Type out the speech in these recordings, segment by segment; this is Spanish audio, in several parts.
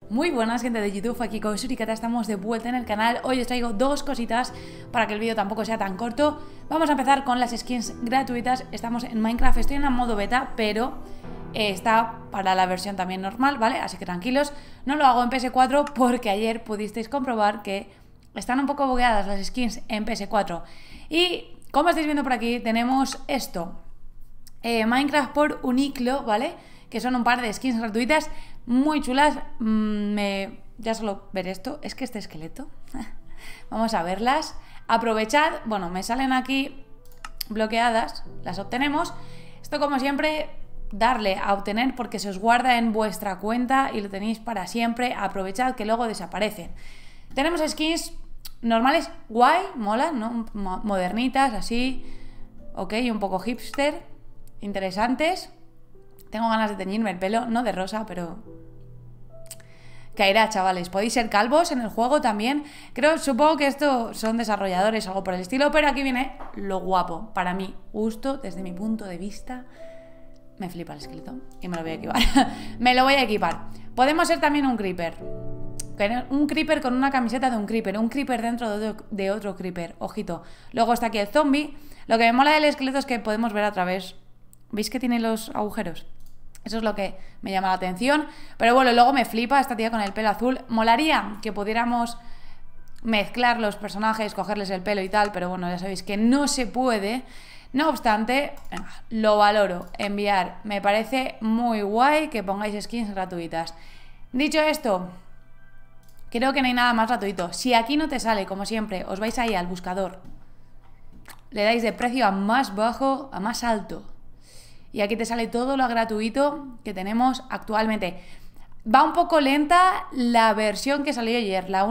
Muy buenas, gente de YouTube, aquí con Suricata, estamos de vuelta en el canal. Hoy os traigo dos cositas para que el vídeo tampoco sea tan corto. Vamos a empezar con las skins gratuitas. Estamos en Minecraft, estoy en la modo beta, pero está para la versión también normal, ¿vale? Así que tranquilos, no lo hago en PS4 porque ayer pudisteis comprobar que están un poco bugueadas las skins en PS4. Y como estáis viendo por aquí, tenemos esto, Minecraft por Uniqlo, ¿vale? Que son un par de skins gratuitas muy chulas. Ya solo ver esto, es que este esqueleto vamos a verlas, aprovechad, bueno, me salen aquí bloqueadas, las obtenemos. Esto, como siempre, darle a obtener porque se os guarda en vuestra cuenta y lo tenéis para siempre. Aprovechad que luego desaparecen. Tenemos skins normales, guay, molan, ¿no? Modernitas, así, ok, un poco hipster, interesantes. Tengo ganas de teñirme el pelo, no de rosa, pero caerá, chavales. Podéis ser calvos en el juego también. Supongo que esto son desarrolladores o algo por el estilo, pero aquí viene lo guapo. Para mí, justo desde mi punto de vista, me flipa el esqueleto y me lo voy a equipar. Me lo voy a equipar. Podemos ser también un creeper. Un creeper con una camiseta de un creeper dentro de otro creeper. Ojito. Luego está aquí el zombie. Lo que me mola del esqueleto es que podemos ver a través. ¿Veis que tiene los agujeros? Eso es lo que me llama la atención. Pero bueno, luego me flipa esta tía con el pelo azul. Molaría que pudiéramos mezclar los personajes, cogerles el pelo y tal, pero bueno, ya sabéis que no se puede. No obstante, lo valoro. Enviar. Me parece muy guay que pongáis skins gratuitas. Dicho esto, creo que no hay nada más gratuito. Si aquí no te sale, como siempre, os vais ahí al buscador, le dais de precio a más bajo a más alto. Y aquí te sale todo lo gratuito que tenemos actualmente. Va un poco lenta la versión que salió ayer, la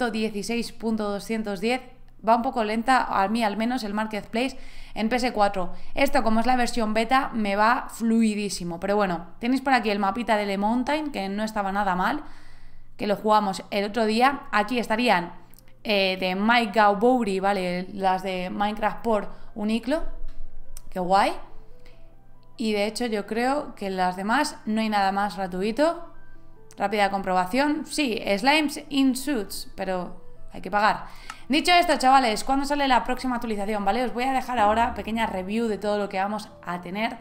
1.16.210. Va un poco lenta, a mí al menos, el Marketplace en PS4. Esto, como es la versión beta, me va fluidísimo. Pero bueno, tenéis por aquí el mapita de The Mountain, que no estaba nada mal, que lo jugamos el otro día. Aquí estarían de Mike Gowbury, ¿vale? Las de Minecraft por Uniqlo. Qué guay. Y de hecho yo creo que en las demás no hay nada más gratuito. Rápida comprobación. Sí, Slimes in Suits, pero hay que pagar. Dicho esto, chavales, ¿cuándo sale la próxima actualización? ¿Vale? Os voy a dejar ahora pequeña review de todo lo que vamos a tener.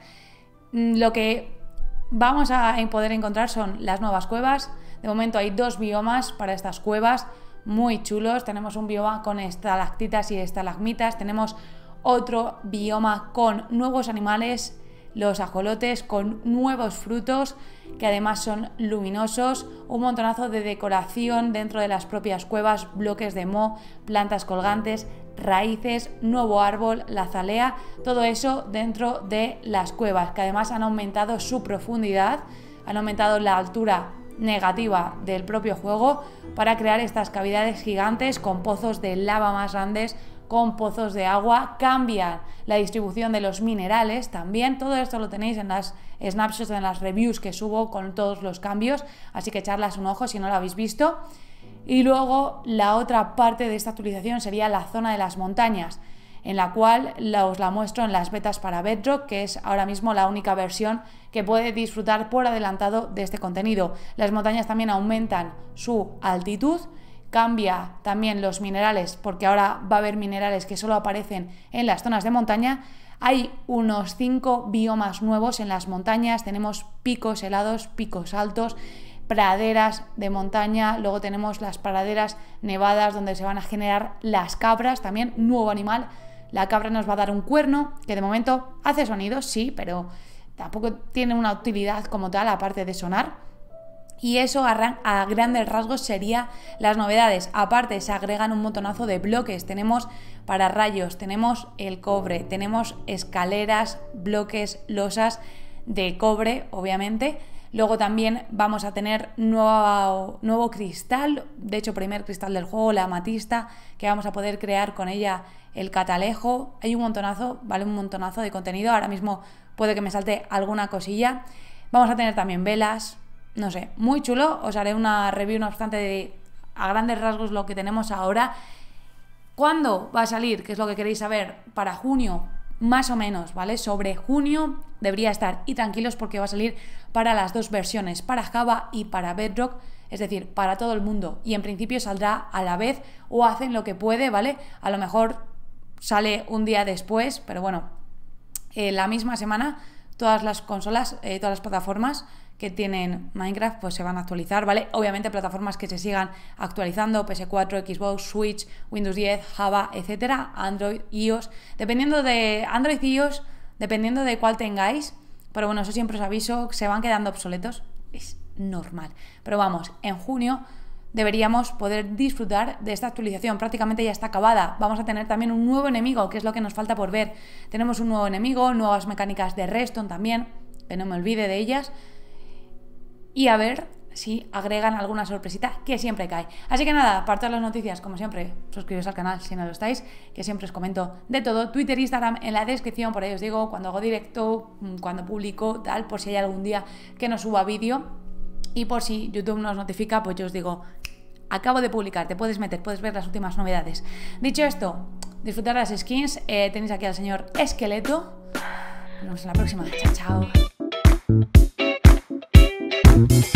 Lo que vamos a poder encontrar son las nuevas cuevas. De momento hay dos biomas para estas cuevas, muy chulos. Tenemos un bioma con estalactitas y estalagmitas. Tenemos otro bioma con nuevos animales, los ajolotes, con nuevos frutos que además son luminosos, un montonazo de decoración dentro de las propias cuevas, bloques de moho, plantas colgantes, raíces, nuevo árbol, la azalea, todo eso dentro de las cuevas, que además han aumentado su profundidad, han aumentado la altura negativa del propio juego para crear estas cavidades gigantes con pozos de lava más grandes, con pozos de agua. Cambian la distribución de los minerales también. Todo esto lo tenéis en las snapshots, en las reviews que subo con todos los cambios, así que echarlas un ojo si no lo habéis visto. Y luego la otra parte de esta actualización sería la zona de las montañas, en la cual os la muestro en las betas para Bedrock, que es ahora mismo la única versión que puede disfrutar por adelantado de este contenido. Las montañas también aumentan su altitud. Cambia también los minerales, porque ahora va a haber minerales que solo aparecen en las zonas de montaña. Hay unos 5 biomas nuevos en las montañas. Tenemos picos helados, picos altos, praderas de montaña. Luego tenemos las praderas nevadas donde se van a generar las cabras, también nuevo animal. La cabra nos va a dar un cuerno que de momento hace sonidos, sí, pero tampoco tiene una utilidad como tal aparte de sonar. Y eso a grandes rasgos sería las novedades. Aparte se agregan un montonazo de bloques. Tenemos para rayos, tenemos el cobre, tenemos escaleras, bloques, losas de cobre, obviamente. Luego también vamos a tener nuevo cristal, de hecho primer cristal del juego, la amatista, que vamos a poder crear con ella el catalejo. Hay un montonazo, vale, un montonazo de contenido. Ahora mismo puede que me salte alguna cosilla. Vamos a tener también velas. No sé, muy chulo. Os haré una review, no obstante, de a grandes rasgos lo que tenemos ahora. ¿Cuándo va a salir? ¿Qué es lo que queréis saber? Para junio, más o menos, ¿vale? Sobre junio debería estar. Y tranquilos porque va a salir para las dos versiones, para Java y para Bedrock. es decir, para todo el mundo, y en principio saldrá a la vez o hacen lo que puede, ¿vale? A lo mejor sale un día después, pero bueno, la misma semana todas las consolas, todas las plataformas que tienen Minecraft pues se van a actualizar, ¿vale? Obviamente plataformas que se sigan actualizando, PS4, Xbox, Switch, Windows 10, Java, etcétera, Android, iOS, dependiendo de Android y iOS, dependiendo de cuál tengáis, pero bueno, eso siempre os aviso, se van quedando obsoletos, es normal. Pero vamos, en junio deberíamos poder disfrutar de esta actualización. Prácticamente ya está acabada. Vamos a tener también un nuevo enemigo, que es lo que nos falta por ver. Tenemos un nuevo enemigo, nuevas mecánicas de Redstone también, que no me olvide de ellas. Y a ver si agregan alguna sorpresita que siempre cae. Así que nada, para todas las noticias, como siempre, suscribiros al canal si no lo estáis, que siempre os comento de todo. Twitter, Instagram en la descripción, por ahí os digo cuando hago directo, cuando publico, tal, por si hay algún día que no suba vídeo. Y por si YouTube nos notifica, pues yo os digo, acabo de publicar, te puedes meter, puedes ver las últimas novedades. Dicho esto, disfrutar de las skins. Tenéis aquí al señor Esqueleto. Nos vemos en la próxima. Chao, chao.